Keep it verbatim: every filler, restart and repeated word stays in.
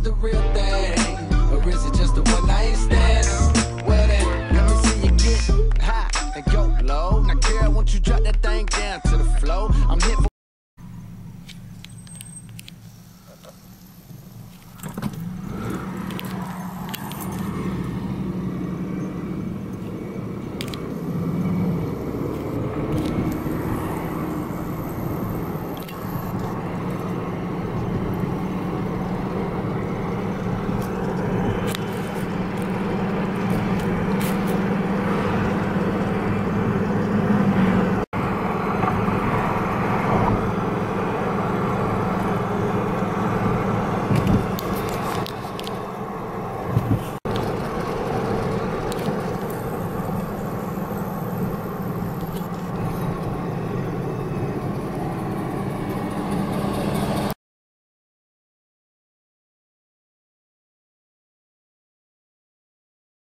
the real thing? Or is it just a one night stand? Well then, let me see you get high and go low. Now girl, won't you drop that thing down to the floor? I'm hip